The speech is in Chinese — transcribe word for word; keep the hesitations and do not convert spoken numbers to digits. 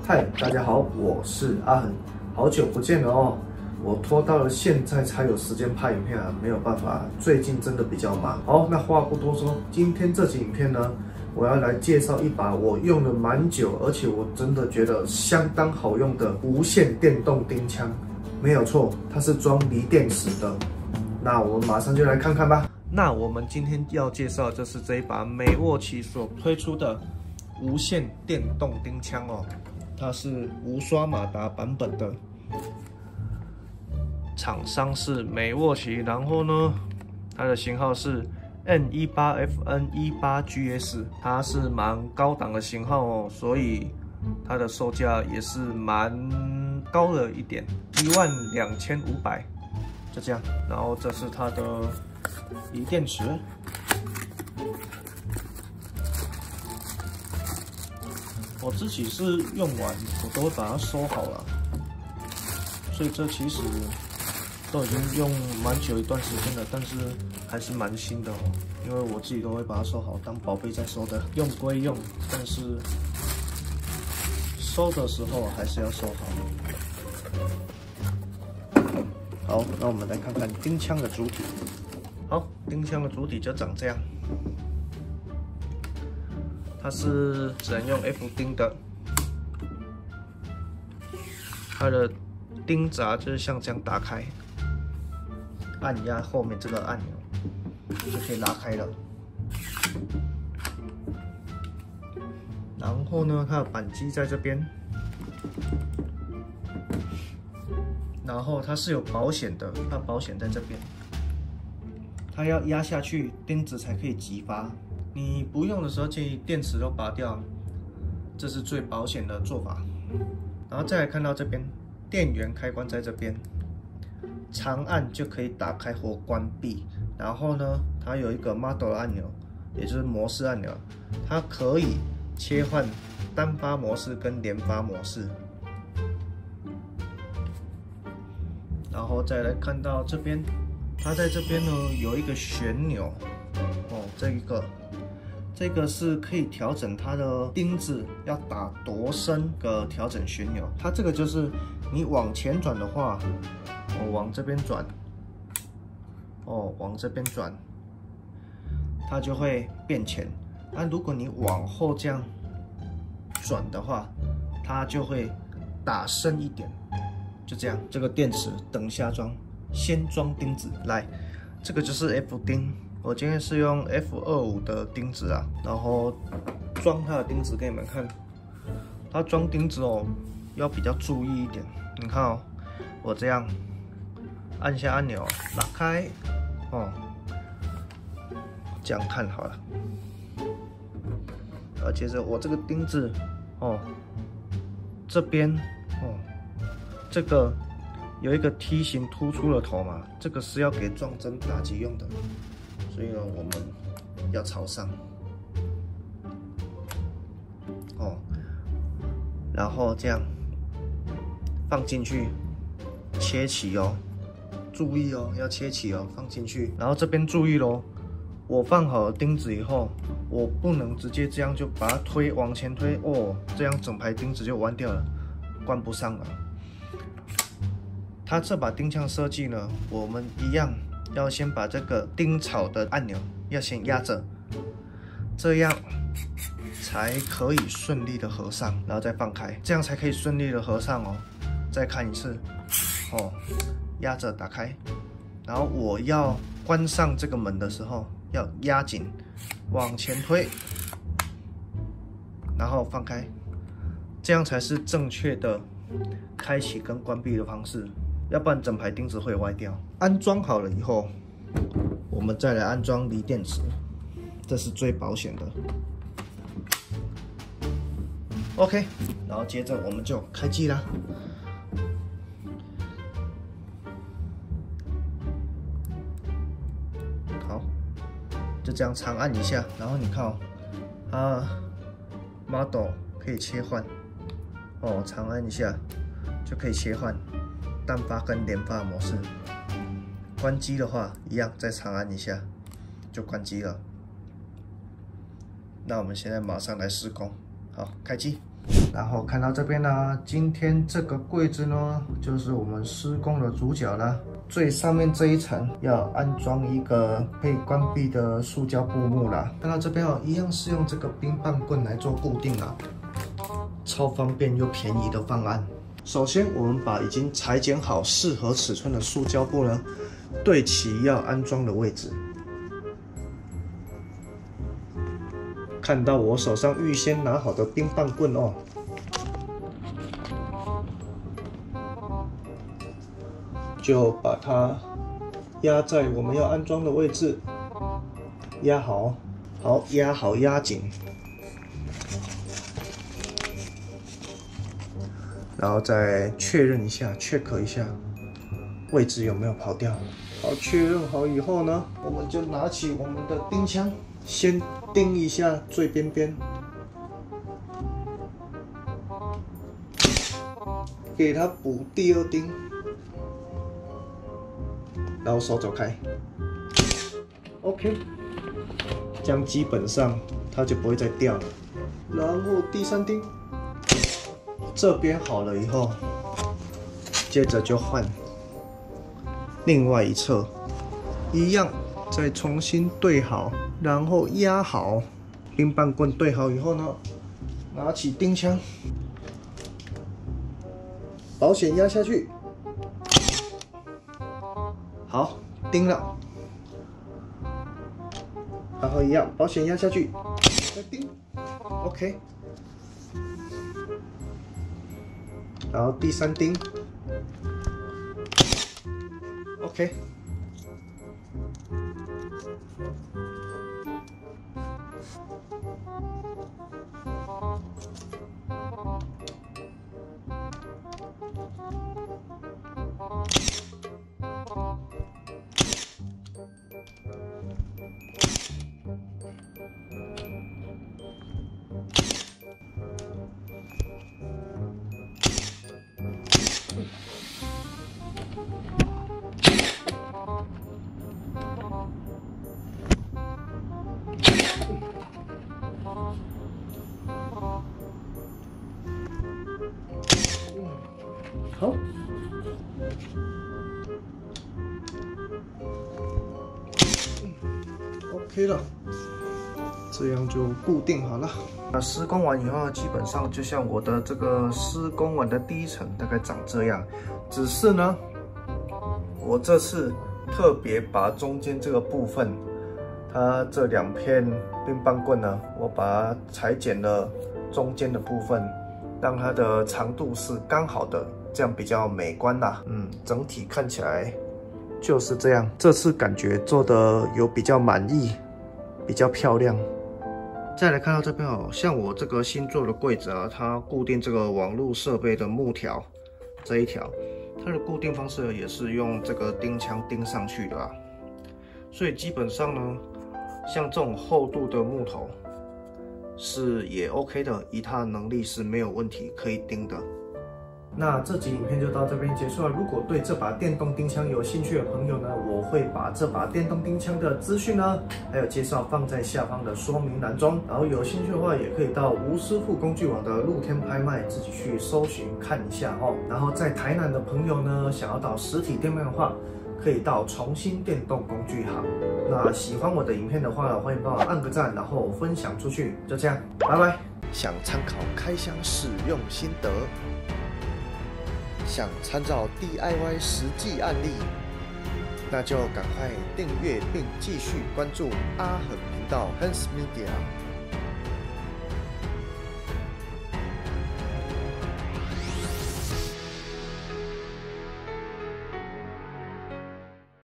嗨，大家好，我是阿恒，好久不见了哦。我拖到了现在才有时间拍影片啊，没有办法，最近真的比较忙。好，那话不多说，今天这期影片呢，我要来介绍一把我用了蛮久，而且我真的觉得相当好用的无线电动钉枪。没有错，它是装锂电池的。那我们马上就来看看吧。那我们今天要介绍就是这一把美沃奇所推出的无线电动钉枪哦，它是无刷马达版本的，厂商是美沃奇，然后呢，它的型号是 N 一八 F N 一八 G S， 它是蛮高档的型号哦，所以它的售价也是蛮高了一点，一万两千五百，就这样。然后这是它的锂电池。我自己是用完，我都会把它收好了，所以这其实都已经用蛮久一段时间了，但是还是蛮新的哦。因为我自己都会把它收好，当宝贝在收的。用归用，但是收的时候还是要收好。好，那我们来看看钉枪的主体。好，钉枪的主体就长这样。它是只能用 F 钉的，它的钉闸就是像这样打开，按压后面这个按钮就可以拉开了。然后呢，它的扳机在这边，然后它是有保险的，它保险在这边，它要压下去，钉子才可以击发。你不用的时候，建议电池都拔掉，这是最保险的做法。然后再来看到这边，电源开关在这边，长按就可以打开或关闭。然后呢，它有一个 model 按钮，也就是模式按钮，它可以切换单发模式跟连发模式。然后再来看到这边，它在这边呢有一个旋钮，哦，这一个。这个是可以调整它的钉子要打多深的调整旋钮，它这个就是你往前转的话，我往这边转，哦，往这边转，它就会变浅。那如果你往后这样转的话，它就会打深一点。就这样，这个电池等下装，先装钉子来，这个就是 F 钉。我今天是用 F 二十五 的钉子啊，然后装它的钉子给你们看。它装钉子哦，要比较注意一点。你看哦，我这样按下按钮拉开，哦，这样看好了。而且是我这个钉子哦，这边哦，这个有一个梯形突出的头嘛，这个是要给撞针打击用的。所以呢，我们要朝上，哦，然后这样放进去，切起哦，注意哦，要切起哦，放进去。然后这边注意咯，我放好了钉子以后，我不能直接这样就把它推往前推哦，这样整排钉子就弯掉了，关不上了。它这把钉枪设计呢，我们一样。要先把这个钉槽的按钮要先压着，这样才可以顺利的合上，然后再放开，这样才可以顺利的合上哦。再看一次，哦，压着打开，然后我要关上这个门的时候要压紧，往前推，然后放开，这样才是正确的开启跟关闭的方式。要不然整排钉子会歪掉。安装好了以后，我们再来安装锂电池，这是最保险的。OK， 然后接着我们就开机啦。好，就这样长按一下，然后你看哦，它 model 可以切换，哦，长按一下就可以切换。单发跟连发模式，关机的话一样，再长按一下就关机了。那我们现在马上来施工，好，开机。 然后看到这边呢，今天这个柜子呢，就是我们施工的主角了。最上面这一层要安装一个可以关闭的塑胶布幕了。看到这边哦，一样是用这个冰棒棍来做固定啊，超方便又便宜的方案。首先，我们把已经裁剪好适合尺寸的塑胶布呢，对齐要安装的位置。看到我手上预先拿好的冰棒棍哦。 就把它压在我们要安装的位置，压好，好压好压紧，然后再确认一下 ，check 一下位置有没有跑掉。好，确认好以后呢，我们就拿起我们的钉枪，先钉一下最边边，给它补第二钉。 然后手走开 ，OK， 这样基本上它就不会再掉了。然后第三钉，这边好了以后，接着就换另外一侧，一样再重新对好，然后压好。冰棒棍对好以后呢，拿起钉枪，保险压下去。 好，钉了，然后一样，保险压下去，再钉 ，OK。然后第三钉 ，OK。好， OK 了，这样就固定好了。那施工完以后，基本上就像我的这个施工完的第一层，大概长这样。只是呢，我这次特别把中间这个部分，它这两片冰棒棍呢，我把它裁剪了中间的部分，让它的长度是刚好的。 这样比较美观啦，嗯，整体看起来就是这样。这次感觉做的有比较满意，比较漂亮。再来看到这边哦，像我这个新做的柜子啊，它固定这个网络设备的木条这一条，它的固定方式也是用这个钉枪钉上去的啊。所以基本上呢，像这种厚度的木头是也 OK 的，以它的能力是没有问题，可以钉的。 那这集影片就到这边结束了。如果对这把电动钉枪有兴趣的朋友呢，我会把这把电动钉枪的资讯呢，还有介绍放在下方的说明栏中。然后有兴趣的话，也可以到吴师傅工具网的露天拍卖自己去搜寻看一下哦。然后在台南的朋友呢，想要到实体店面的话，可以到重新电动工具行。那喜欢我的影片的话呢，欢迎帮我按个赞，然后分享出去。就这样，拜拜。想参考开箱使用心得。 想参照 D I Y 实际案例，那就赶快订阅并继续关注阿恒频道 Hans Media。